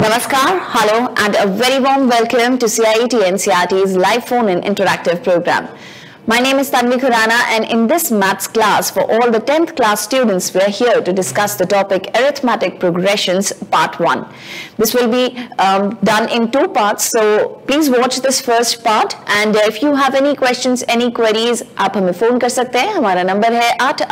Namaskar, hello, and a very warm welcome to CIET NCERT's live phone-in interactive program. My name is Tanvi Khurana, and in this maths class for all the 10th class students, we are here to discuss the topic Arithmetic Progressions Part 1. This will be done in two parts, so please watch this first part, and if you have any questions, any queries, आप हमें phone कर सकते हैं. हमारा number है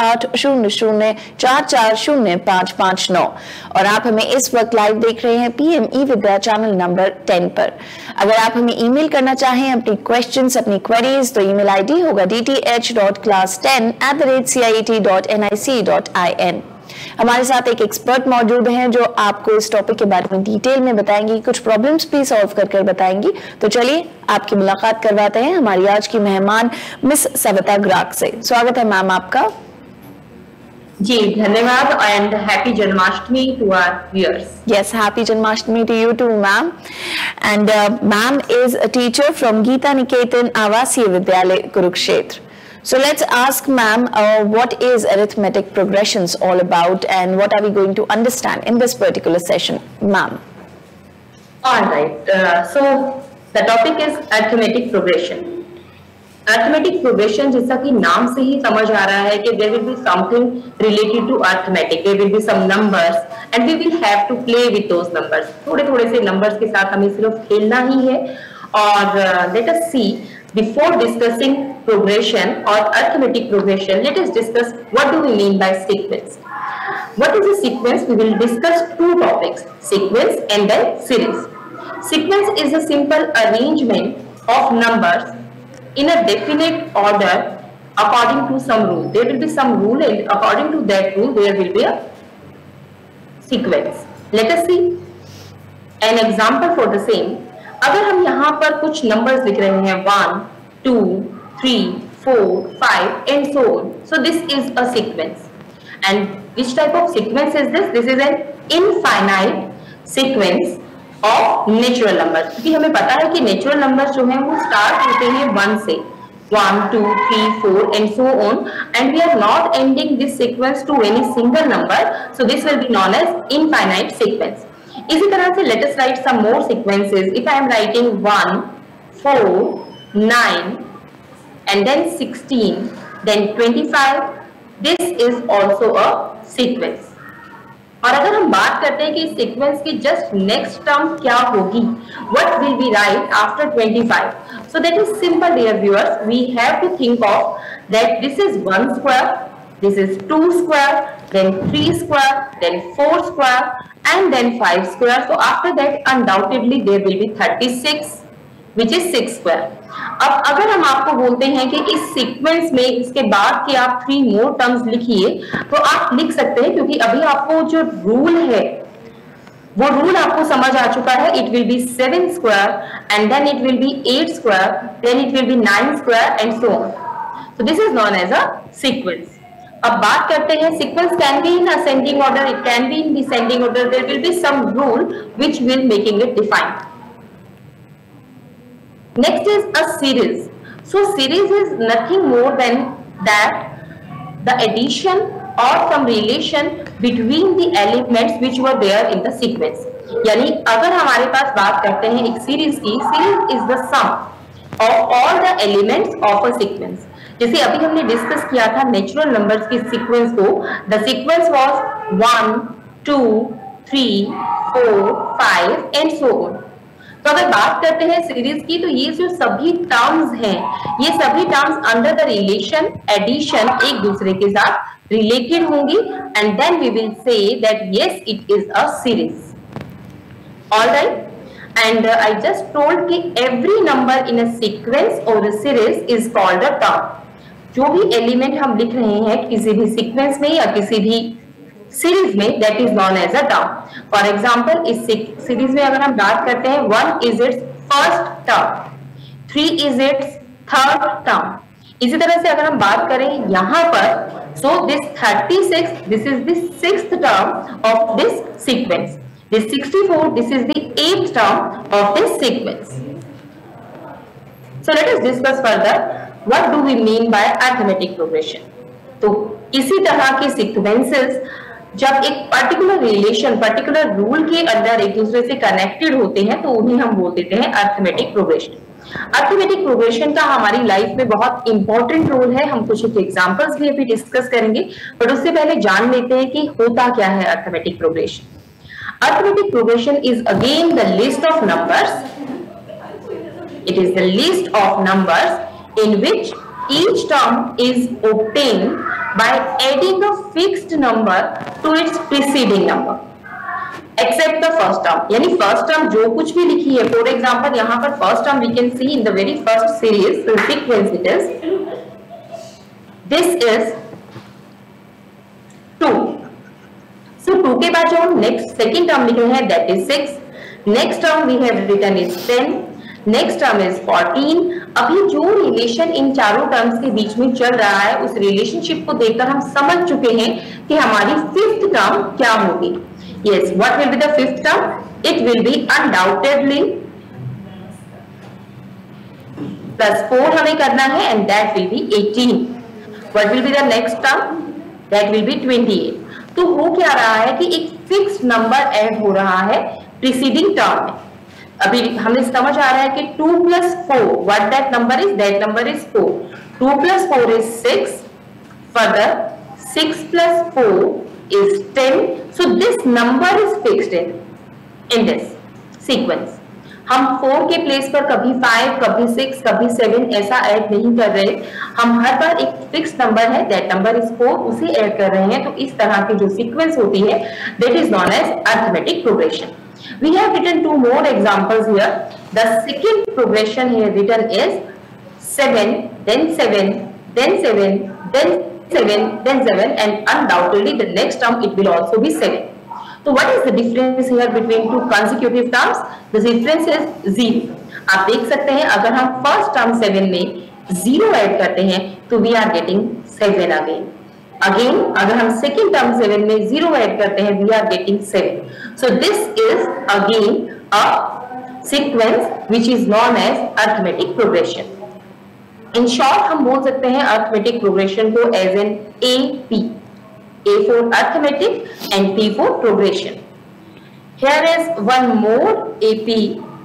8800440559 और आप हमें इस वक्त लाइव देख रहे हैं PME विद्या चैनल नंबर 10 पर. अगर आप हमें ईमेल करना चाहें अपनी क्वेश्चंस, अपनी क्वेरीज, तो ईमेल आईडी होगा dth.class10@ciet.nic.in. हमारे साथ एक एक्सपर्ट मौजूद हैं जो आपको इस टॉपिक के बारे में डिटेल में बताएंगी, कुछ प्रॉब्लम्स भी सॉल्व कर बताएंगी. तो चलिए आपकी मुलाकात करवाते हैं हमारी आज की मेहमान मिस सविता ग्राग से. स्वागत है मैम आपका. जी धन्यवाद and happy Janmashtami to our viewers. Yes, happy Janmashtami to you too, ma'am. And ma'am is a teacher from Geeta Niketan Avasiya Vidyalay, Kurukshetra. So let's ask ma'am, what is arithmetic progressions all about, and what are we going to understand in this particular session, ma'am? All right. So the topic is arithmetic progression. Arithmetic progression, जैसा कि नाम से ही समझ आ रहा है कि there will be something related to arithmetic. There will be some numbers and we will have to play with those numbers. थोड़े-थोड़े से numbers के साथ हमें सिर्फ खेलना ही है. और let us see, before discussing progression or arithmetic progression, let us discuss what do we mean by sequence. What is a sequence? We will discuss two topics, sequence and then series. Sequence is a simple arrangement of numbers in a definite order according to some rule. There will be some rule and according to that rule there will be a sequence. Let us see an example for the same. अगर हम यहाँ पर कुछ numbers लिख रहे हैं 1, 2, 3, 4, 5 and so on. So this is a sequence. And which type of sequence is this? This is an infinite sequence of natural numbers. क्योंकि हमें पता है कि natural numbers जो हैं वो start होते हैं 1 से, 1, 2, 3, 4 and so on, and we are not ending this sequence to any single number, so this will be known as infinite sequence. इसी तरह से let us write some more sequences. If I am writing 1, 4, 9 and then 16, then 25, this is also a sequence. और अगर हम बात करते हैं कि सीक्वेंस की जस्ट नेक्स्ट टर्म क्या होगी, what will be right after 25. So that is simple dear viewers. We have to think of that this is 1 square, this is 2 square, then 3 square, then 4 square and then 5 square. So after that undoubtedly there will be 36 which is 6 square. अब अगर हम आपको बोलते हैं कि इस sequence में इसके बाद के आप 3 मोर टर्म्स लिखिए, तो आप लिख सकते हैं, क्योंकि अभी आपको जो रूल है वो रूल आपको समझ आ चुका है. It will be 7 square and then it will be 8 square, then it will be 9 square and so on. So this is known as a sequence. अब बात करते हैं, sequence can be in ascending order, it can be in descending order. There will be some rule which will making it defined. Next is a series. So series is nothing more than that the addition or some relation between the elements which were there in the sequence. यानी अगर हमारे पास बात करते हैं एक series की, series is the sum of all the elements of a sequence. जैसे अभी हमने डिस्कस किया था नेचुरल नंबर्स की सीक्वेंस को. The sequence was 1, 2, 3, 4, 5 and so on. तो अगर बात करते हैं सीरीज की, तो ये जो सभी टर्म्स हैं, ये सभी terms under the relation addition एक दूसरे के साथ रिलेटेड होंगी, and then we will say that yes it is a series. Alright. And I just told कि every number in a sequence और a series is called a term. जो भी element हम लिख रहे हैं किसी भी सीक्वेंस में या किसी भी सीरीज में, that is known as a term. For example इस सीरीज में अगर हम बात करते हैं, 1 is its first term, 3 is its third term. इसी तरह से अगर हम बात करें यहाँ पर, so this 36, this is the 6th term of this sequence. This 64, this is the 8th term of this sequence. So let us discuss further what do we mean bye arithmetic progression. तो इसी तरह के sequences जब एक particular relation, particular rule के अंदर एक दूसरे से कनेक्टेड होते हैं तो उन्हें हम बोल देते हैं अरिथमेटिक प्रोग्रेशन। अरिथमेटिक प्रोग्रेशन का हमारी लाइफ में बहुत इंपॉर्टेंट रोल है। हम कुछ एग्जांपल्स भी अभी डिस्कस करेंगे, बट उससे पहले जान लेते हैं कि होता क्या है arithmetic progression. Arithmetic progression is again the list of numbers, it is the list of numbers in which each term is obtained by adding a fixed number to its preceding number except the first term। यानी first term जो कुछ भी लिखी है, for example यहाँ पर first term we can see in the very first series sequence it is, this is 2। So 2 के बाद जो हम नेक्स्ट सेकेंड टर्म लिख रहे हैं that is 6, next term we have written is 10, next term is 14। अभी जो रिलेशन इन चारों टर्म्स के बीच में चल रहा है उस रिलेशनशिप को देखकर हम समझ चुके हैं कि हमारी फिफ्थ टर्म क्या होगी। Yes, what will be the fifth term? It will be undoubtedly +4 हमें करना है and that will be 18। What will be the next term? That will be 28। तो हो क्या रहा है कि एक फिक्स्ड नंबर ऐड हो रहा है प्रीसीडिंग टर्म में। अभी हमें समझ आ रहा है कि 2 + 4, what that number is? That number is 4। 2 + 4 इज 6, further 6 + 4 is 10। so this number is fixed in this sequence। हम 4 के प्लेस पर कभी 5, कभी 6, कभी 7 ऐसा ऐड नहीं कर रहे, हम हर बार एक फिक्स नंबर है दैट नंबर इज 4 उसे ऐड कर रहे हैं। तो इस तरह की जो सीक्वेंस होती है that is known as arithmetic progression. We have written 2 more examples here. The second progression here written is 7, then 7, then 7, then 7, then 7, and undoubtedly the next term it will also be 7. So what is the difference here between 2 consecutive terms? The difference is 0. आप देख सकते हैं अगर हम first term 7 में 0 add करते हैं तो we are getting 7 again। Again अगर हम सेकेंड टर्म 7 में 0 ऐड करते हैं we are getting 7। So this is again a sequence which is known as arithmetic progression. In short हम बोल सकते हैं अरिथमेटिक प्रोग्रेशन को as an AP, A for arithmetic and P for progression। Here is one more AP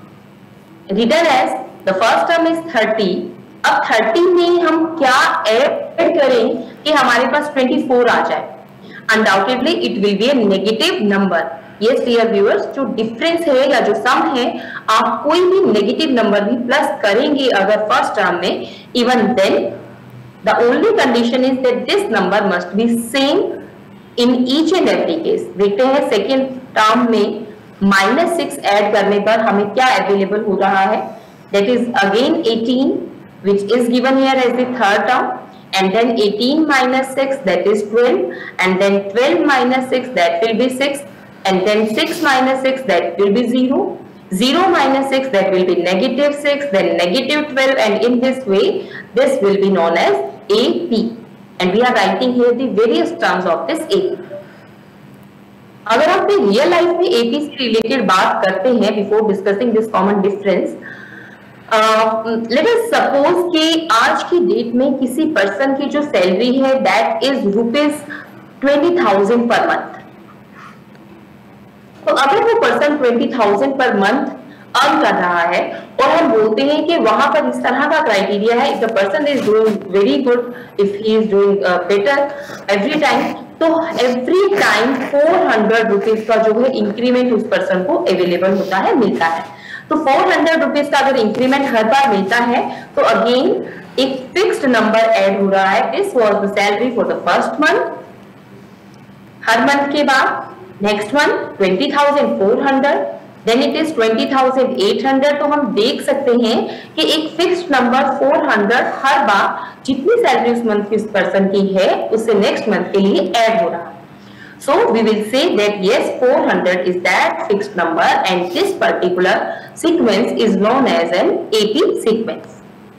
written as the first term is 30। अब 30 में हम क्या add करें कि हमारे पास 24 आ जाए? Undoubtedly it will be a negative number. Yes dear viewers, जो डिफरेंस है या जो सम है, आप कोई भी नेगेटिव नंबर भी प्लस करेंगे अगर फर्स्ट टर्म में, even then the only condition is that this number must be same in each and every case. देखते हैं सेकेंड टर्म में -6 ऐड करने पर हमें क्या अवेलेबल हो रहा है। That is again 18 which is given here as the third term, and then 18 - 6 that is 12, and then 12 - 6 that will be 6, and then 6 - 6 that will be 0, 0 - 6 that will be -6, then -12, and in this way this will be known as AP, and we are writing here the various terms of this AP। अगर आप real life में AP से related बात करते हैं before discussing this common difference, let us suppose कि आज की डेट में किसी पर्सन की जो सैलरी है दैट इज ₹20,000 पर मंथ। तो अगर वो पर्सन 20,000 पर मंथ अर्न कर रहा है और हम बोलते हैं कि वहां पर इस तरह का क्राइटेरिया है, if the person is doing very good, if he is doing better every time, तो एवरी टाइम 400 रुपीज का जो है इंक्रीमेंट उस पर्सन को अवेलेबल होता है, मिलता है। तो 400 रुपीज का अगर इंक्रीमेंट हर बार मिलता है तो अगेन एक फिक्स्ड नंबर ऐड हो रहा है। This was the salary for the first month. हर मंथ के बाद next month 20,400, then it is 20,800। तो हम देख सकते हैं कि एक फिक्स्ड नंबर 400 हर बार जितनी सैलरी उस मंथ की उस पर्सन की है उससे नेक्स्ट मंथ के लिए ऐड हो रहा है। So we will say that yes, 400 is that fixed number, and this particular sequence is known as an AP sequence।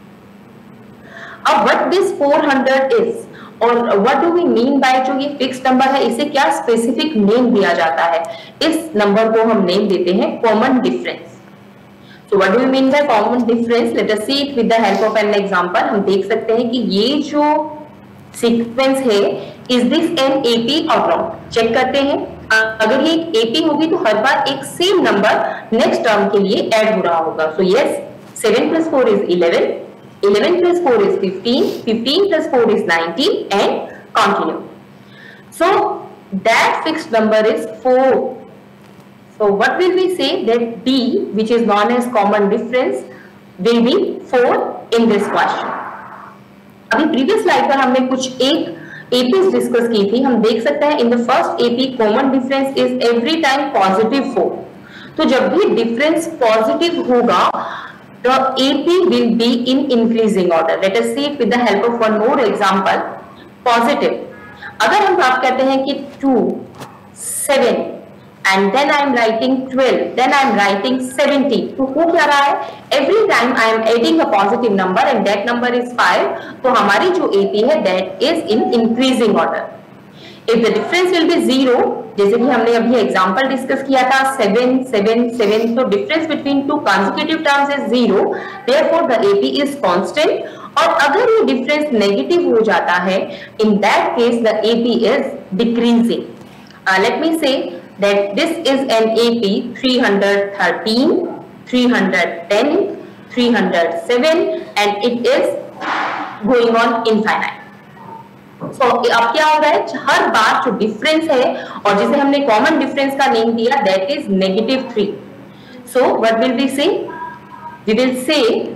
अब what this 400 is और what do we mean by जो ये fixed number है, इसे क्या specific name दिया जाता है? इस नंबर को हम नेम देते हैं common difference। So what do we mean by common difference? Let us see it with the help of an example। हम देख सकते हैं कि ये जो सीक्वेंस है इज दिस एन एपी और नॉट, चेक करते हैं। अगर ये एक एपी होगी तो हर बार एक सेम नंबर नेक्स्ट टर्म के लिए ऐड हो रहा होगा। So yes, 7 plus 4 is 11, 11 plus 4 is 15, 15 plus 4 is 19 and continue. So that fixed number is 4. So what will we say? That D, which is known as common difference, will be 4 in this question. अभी previous slide पर हमने कुछ एक APs discuss की थी। हम देख सकते हैं in the first AP common difference is every time positive 4। तो जब भी डिफरेंस पॉजिटिव होगा the AP will be in increasing order. Let us see it with the help of one more example. Positive. अगर हम बात करते हैं कि 2, 7 and then I am writing 12, then I am writing 70. तो हो क्या रहा है? Every time I am adding a positive number and that number is 5. तो हमारी जो AP है that is in increasing order. If the difference will be 0, जैसे कि हमने अभी एग्जांपल डिस्कस किया था 7, 7, 7, तो difference between two consecutive terms is 0, therefore the AP is constant. और अगर ये डिफरेंस नेगेटिव हो जाता है, in that case the AP is decreasing. Let me say that this is an AP 313, 310, 307 and it is going on infinite. So, अब क्या हो रहा है, हर बार जो डिफरेंस है और जिसे हमने कॉमन डिफरेंस का नेम दिया that is -3। So what will we say? We will say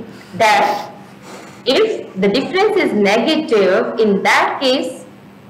that if the difference is negative, in that case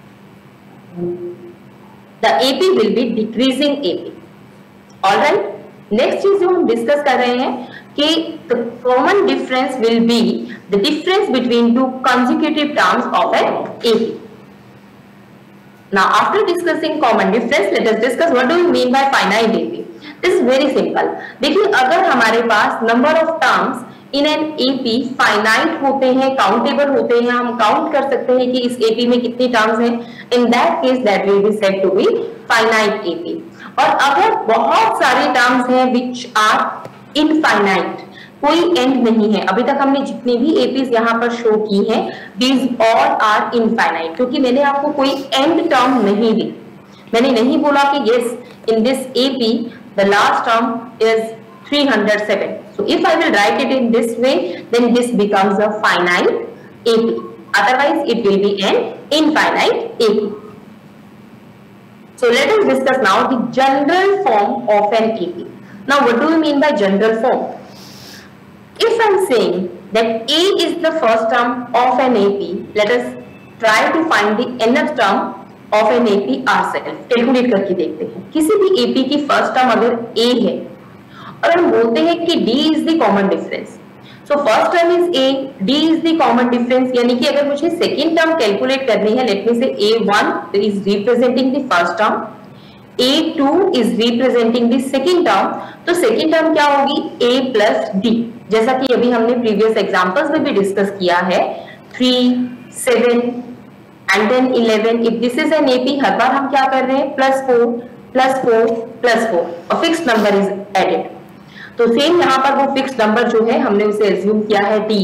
the AP will be decreasing AP. Alright, next चीज जो हम discuss कर रहे हैं कि the common difference will be the difference between two consecutive terms of an AP. Now, after discussing common difference, let us discuss what do we mean by finite AP. This is very simple. देखिए, अगर हमारे पास number of terms in an AP finite होते हैं, countable होते हैं, हम count कर सकते हैं कि इस AP में कितनी terms हैं, in that case that will be said to be finite AP. और अगर बहुत सारे terms हैं which are infinite, कोई एंड नहीं है, अभी तक हमने जितनी भी एपीज यहाँ पर शो की हैं, these all are infinite, क्योंकि मैंने आपको कोई एंड टर्म नहीं दी। मैंने नहीं बोला कि yes in this AP the last term is 307. So if I will write it in this way, then this becomes a finite AP. Otherwise it will be an infinite AP. So let us discuss now the general form of an AP. Now what do we mean by general form? If I am saying that A is the first term of an AP, let us try to find the nth term of an AP ourselves. Calculate करके देखते हैं। किसी भी AP की first term अगर A है और हम बोलते हैं कि D is the common difference, so first term is A, D is the common difference, यानी कि अगर मुझे सेकेंड टर्म कैलकुलेट करनी है, let me say A1 is representing the first term, A2 is representing the second term, तो second term क्या होगी? A plus D, जैसा कि अभी हमने प्रीवियस एग्जांपल्स में भी डिस्कस किया है, 3, 7 and then 11। If this is an AP, हर बार हम क्या कर रहे हैं? +4 +4 +4 और फिक्स्ड नंबर इज एडेड। तो सेम यहाँ पर वो फिक्स्ड नंबर जो है हमने उसे एज्यूम किया है D।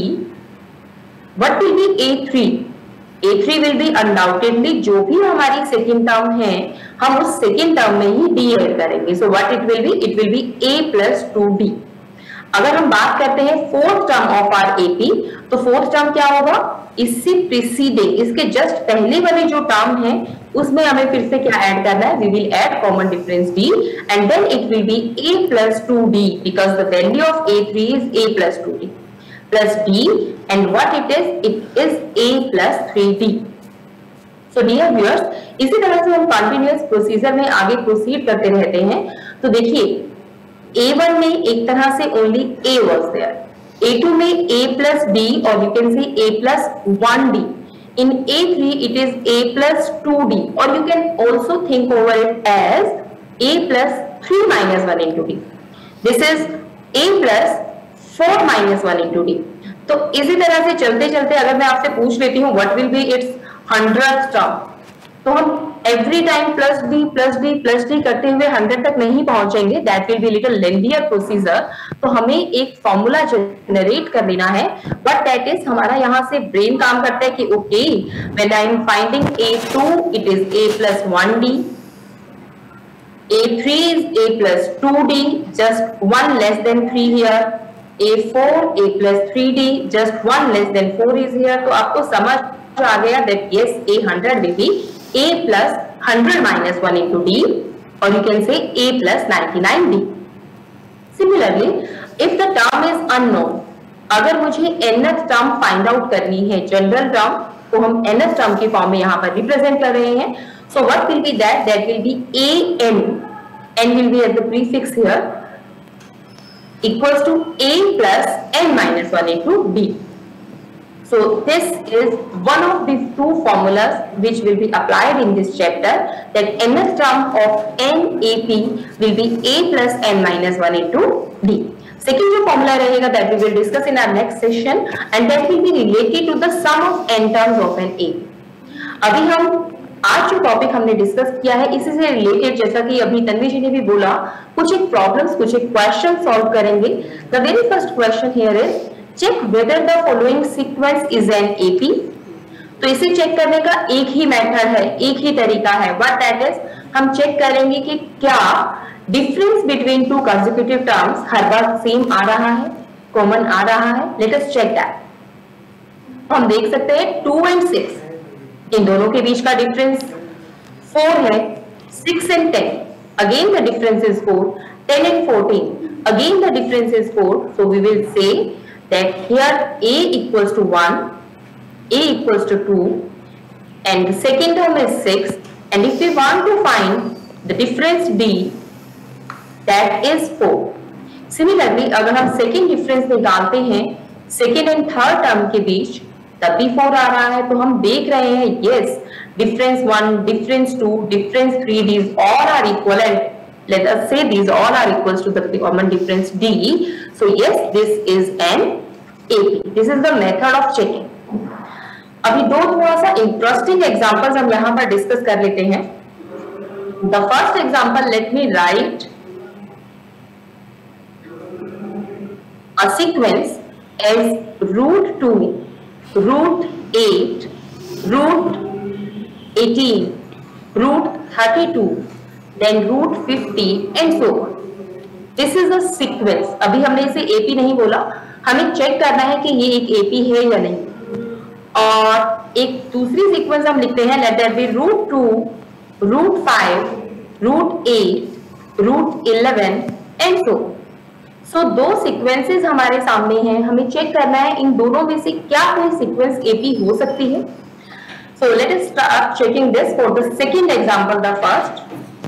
What will be A3? A3 will be undoubtedly जो भी हमारी सेकेंड टर्म है, हम उस सेकेंड टर्म में ही D ऐड करेंगे। So what it will be? It will be A plus 2D। अगर हम बात करते हैं fourth term of our AP, तो फोर्थ टर्म क्या होगा? इससे प्रीसीडिंग, इसके जस्ट पहले वाले जो टर्म है उसमें हमें फिर से क्या ऐड करना है? We will add common difference D and then it will be A plus 2D because the value of A3 is A plus 2D plus D and what it is A plus 3D. So dear viewers, इसी तरह से हम continuous procedure में आगे proceed करते रहते हैं। तो देखिए, A1 में एक तरह से only A was there, A2 में A plus D और you can say A plus 1D. In A3 it is A plus 2D or you can also think over it as A plus 3 minus 1 into D. This is A plus 4 minus 1 into D. तो इसी तरह से चलते चलते अगर मैं आपसे पूछ लेती हूँ what will be its 100th term, तो हम every time plus D plus D plus D करते हुए 100 तक नहीं पहुंचेंगे, that will be little lengthier procedure. तो हमें एक फॉर्मूला जनरेट कर लेना है, बट दैट इज हमारा यहाँ से ब्रेन काम करता है कि okay when I am finding A2 it is A plus 1D, A3 is A plus 2D, just 1 less than 3 here, A4 A plus 3D, just 1 less than 4 is here। तो आपको समझ आ गया that yes A100 will be A plus 100 minus 1 into D, or you can say A plus 99D। Similarly, if the term is unknown, अगर मुझे nth term find out करनी है, general term को हम nth term की form में यहाँ पर रिप्रेजेंट कर रहे हैं। So what will be that? That will be an, n will be as the prefix here, equals to A plus n minus 1 into D। So this is one of the two formulas which will be applied in this chapter, that nth term of NAP will be A plus n minus 1 into D। Second जो formula रहेगा that we will discuss in our next session, and that will be related to the sum of n terms of an AP। अभी हम आज जो topic हमने discuss किया है इसी से रिलेटेड, जैसा कि अभी तन्वी जी ने भी बोला, कुछ एक प्रॉब्लम्स, कुछ एक क्वेश्चन सॉल्व करेंगे। The very first question here is check whether the following sequence is an AP. तो इसे चेक करने का एक ही मेथड है, एक ही तरीका है, व्हाट दैट इज, हम चेक करेंगे कि क्या difference between two consecutive terms हर बार सेम आ रहा है, कॉमन आ रहा है। Let us check that. हम देख सकते हैं 2 and 6, इन दोनों के बीच का डिफरेंस 4 है। 6 and 10, again the difference is 4। 10 and 14, again the difference is 4। So we will say that here A equals to 1, A equals to 2, and the second term is 6, and if we want to find the difference D, that is 4। Similarly, अगर हम second difference निकालते हैं second and third term के बीच, तब भी 4 आ रहा है, तो हम देख रहे हैं yes difference 1, difference 2, difference 3, these all are equivalent। Let us say these all are equals to the common difference D। So yes, this is an AP। This is the method of checking। अभी दो थोड़ा सा interesting examples हम यहाँ पर discuss कर लेते हैं। The first example, let me write a sequence as √2, √8, √18, √32, then √50 and so on। This is a sequence। अभी हमने इसे AP नहीं बोला, हमें चेक करना है कि ये एक AP है या नहीं। और एक दूसरी सीक्वेंस हम लिखते हैं, let that be √2, √5, √8, √11 and so दो सीक्वेंसेस हमारे सामने हैं, हमें चेक करना है इन दोनों में से क्या कोई सीक्वेंस AP हो सकती है। So let us start checking this for the second example. The first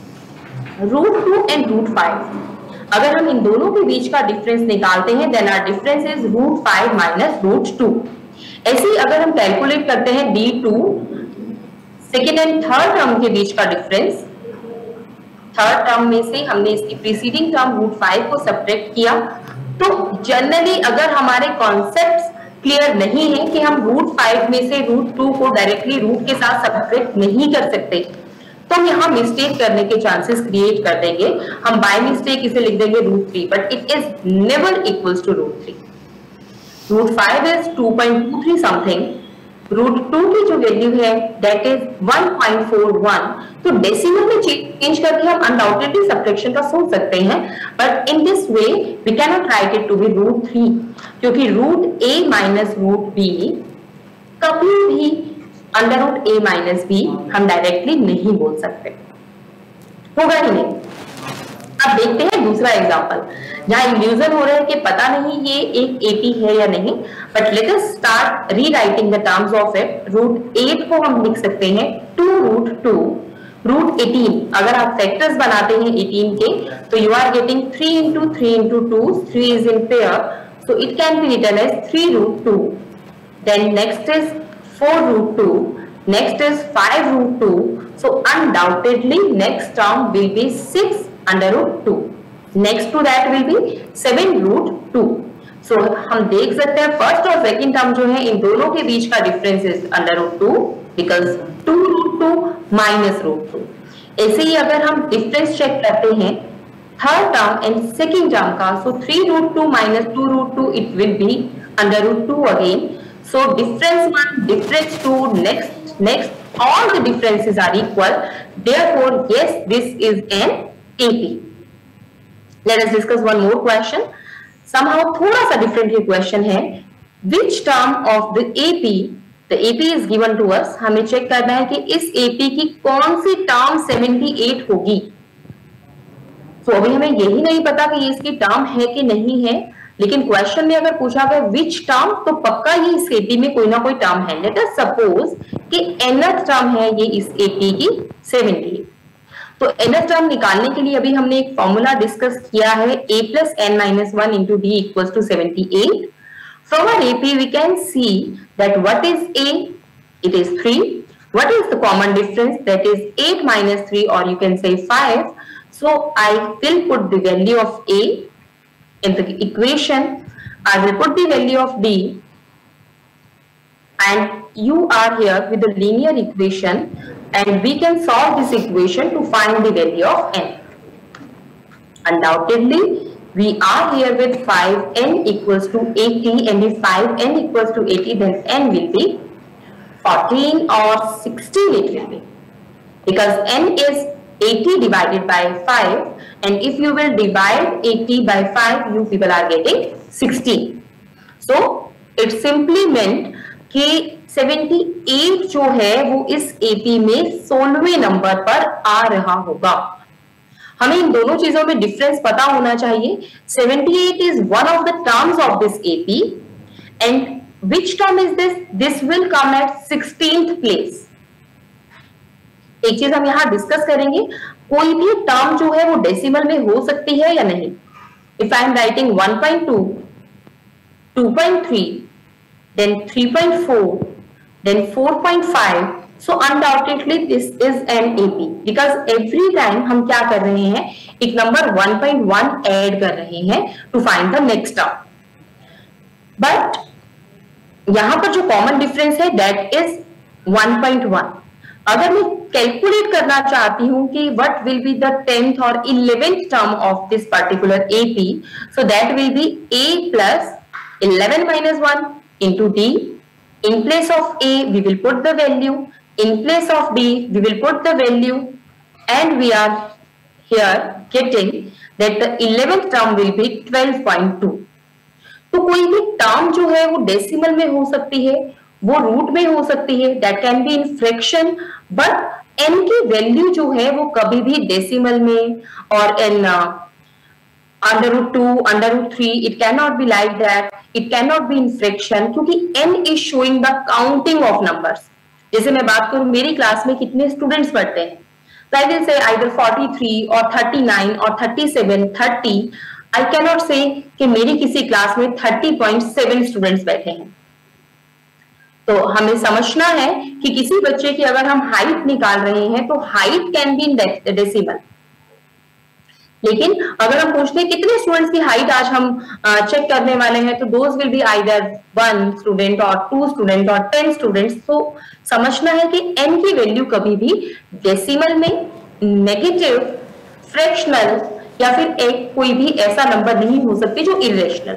√2 and √5, अगर हम इन दोनों के बीच का डिफरेंस निकालते हैं then our difference is √5 minus √2। ऐसे ही अगर हम कैलकुलेट करते हैं D2, second and third term के बीच का डिफरेंस, थर्ड टर्म में से हमने इसकी प्रीसीडिंग टर्म √5 को सब्ट्रैक्ट किया। तो जनरली अगर हमारे कॉन्सेप्ट्स क्लियर नहीं है कि हम √5 में से √2 को डायरेक्टली रूट के साथ सब्ट्रैक्ट नहीं कर सकते, तो हम यहाँ मिस्टेक करने के चांसेस क्रिएट कर देंगे। हम बाय मिस्टेक इसे लिख देंगे √3, but it is never equals to √3। √5 is 2.23 something, √2 की जो वैल्यू है दैट इज 1.41। तो डेसिमल में चेंज करके हम अनडाउटेडली सब्ट्रैक्शन का सोच सकते हैं, but in this way we can not write it to be √3, क्योंकि √a माइनस √b कभी भी √a माइनस b हम डायरेक्टली नहीं बोल सकते, होगा ही नहीं। अब देखते हैं दूसरा एग्जांपल जहां इल्यूजन हो रहा है कि पता नहीं ये एक AP है या नहीं, but let us start rewriting the terms of it. √8 को हम लिख सकते हैं 2√2, √18 अगर आप फैक्टर्स बनाते हैं 18 के तो you are getting 3 into 3 into 2, 3 is in pair, so it can be written as 3√2। then next is 4√2, next is 5√2, so undoubtedly next term will be 6 under √2, next to that will be 7√2। so हम देख सकते हैं first और second term जो है इन दोनों के बीच का difference is √2, because 2√2 minus root 2. ऐसे ही अगर हम डिफरेंस चेक करते हैं third term and second term का, so 3 root 2 minus 2 root 2, it will be under root 2 again. So difference 1, difference 2, next all the differences are equal. Therefore yes, this is an AP. Let us discuss one more question. Somehow थोड़ा सा different ये question है. Which term of the AP is given to us. हमें check करना है कि इस AP की कौन सी टर्म 78 होगी. तो अभी हमें यही नहीं पता कि ये इसकी टर्म है कि नहीं है, लेकिन क्वेश्चन में अगर पूछा गया विच टर्म, तो पक्का ये इस एपी में कोई ना कोई टर्म है. लेट अस सपोज कि nth टर्म है ये इस एपी की 78. तो nth टर्म निकालने के लिए अभी हमने एक फॉर्मूला डिस्कस किया है, a plus n minus 1 into d equals to 78. From our AP we can see that what is a? It is 3. What is the common difference? That is 8 minus 3, or you can say 5. So I will put the value of a in the equation. I will put the value of d, and you are here with the linear equation, and we can solve this equation to find the value of n. Undoubtedly, we are here with 5n equals to 80, and if 5n equals to 80, then n will be 14 or 16 it will be, because n is 80 divided by 5, and if you will divide 80 by 5, you people are getting 16. So it simply meant कि 78 जो है वो इस AP में 16वें number पर आ रहा होगा. हमें इन दोनों चीजों में डिफरेंस पता होना चाहिए. 78 is one of the terms of this AP, and which term is this? This will come at 16th place. एक चीज हम यहाँ डिस्कस करेंगे, कोई भी टर्म जो है वो डेसिमल में हो सकती है या नहीं. If I am writing 1.2, 2.3, then 3.4, then 4.5, so undoubtedly this is an AP, because every time हम क्या कर रहे हैं, एक नंबर 1.1 ऐड कर रहे हैं to find the next term. But यहाँ पर जो कॉमन डिफरेंस है दैट इज 1.1. अगर मैं कैलकुलेट करना चाहती हूं कि what will be the 10th और 11th term of this particular AP, so that will be a plus 11 minus 1 into d. In place of a we will put the value, in place of d we will put the value, and we are here getting that the 11th term will be 12.2. तो कोई भी term जो है वो decimal में हो सकती है, वो रूट में हो सकती है, that can be in fraction, but n की वैल्यू जो है वो कभी भी डेसिमल में और इन under root 2, under root 3, it cannot be like that. It cannot be in fraction, क्योंकि n is showing the counting of numbers. जैसे मैं बात करूं मेरी क्लास में कितने स्टूडेंट्स पढ़ते हैं, so I will say either 43 or 39 or 37, 30. I cannot say कि मेरी किसी क्लास में 30.7 स्टूडेंट्स बैठे हैं. तो हमें समझना है कि किसी बच्चे की अगर हम हाइट निकाल रहे हैं तो height can be in decimal, लेकिन अगर हम पूछते हैं कितने स्टूडेंट्स की हाइट आज हम चेक करने वाले हैं, तो those will be either 1 student और 2 स्टूडेंट और 10 स्टूडेंट्स. तो समझना है कि n की वैल्यू कभी भी डेसिमल में, नेगेटिव, फ्रैक्शनल या फिर एक कोई भी ऐसा नंबर नहीं हो सकती जो irrational.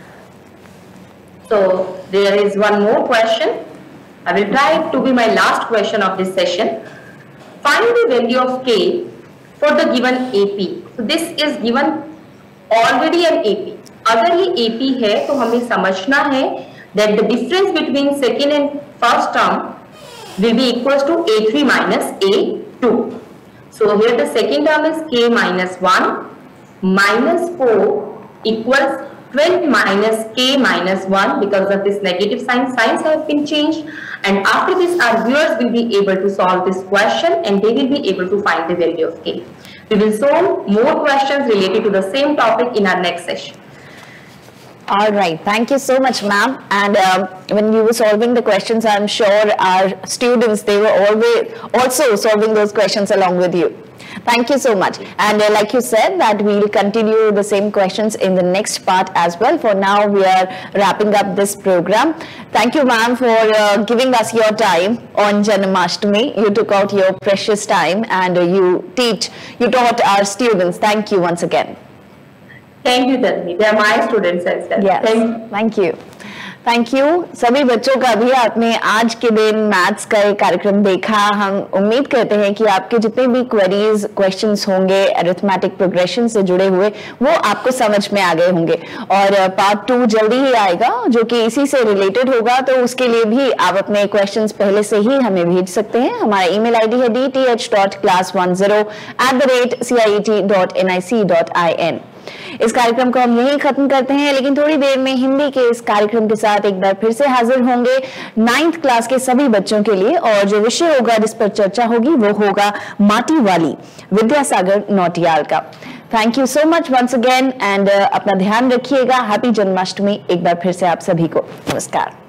So there is one more question. I will try to be my last question of this session. Find the value of k for the given AP. So this is given already an AP. अगर ये AP है तो हमें समझना है that the difference between second and first term will be equals to A3 minus A2. So here the second term is k minus 1 minus 4 equals 12 minus k minus 1. Because of this negative signs have been changed, and after this our viewers will be able to solve this question and they will be able to find the value of k. We will solve more questions related to the same topic in our next session. All right, thank you so much, ma'am. And when you were solving the questions, I'm sure our students, they were always also solving those questions along with you. Thank you so much. And like you said, that we'll continue the same questions in the next part as well. For now, we are wrapping up this program. Thank you, ma'am, for giving us your time on Janmashtami. You took out your precious time and you taught our students. Thank you once again. Thank you, Tanvi. They are my students as well. Yes, thank you. Thank you सभी बच्चों का भी आपने आज के दिन maths का एक कार्यक्रम देखा। हम उम्मीद करते हैं कि आपके जितने भी क्वेरीज क्वेश्चंस होंगे अरिथमेटिक प्रोग्रेशन से जुड़े हुए वो आपको समझ में आ गए होंगे। और पार्ट 2 जल्दी ही आएगा जो कि इसी से रिलेटेड होगा, तो उसके लिए भी आप अपने क्वेश्चंस पहले से ही हमें भेज सकते हैं। हमारा ईमेल आईडी है dth.class10@ciet.nic.in। इस कार्यक्रम को हम यहीं खत्म करते हैं, लेकिन थोड़ी देर में हिंदी के इस कार्यक्रम के साथ एक बार फिर से हाजिर होंगे 9th क्लास के सभी बच्चों के लिए। और जो विषय होगा जिस पर चर्चा होगी वो होगा माटी वाली, विद्यासागर नौटियाल का। Thank you so much once again and अपना ध्यान रखिएगा। हैप्पी जन्माष्टमी एक बार फिर से आप सभी को। नमस्कार।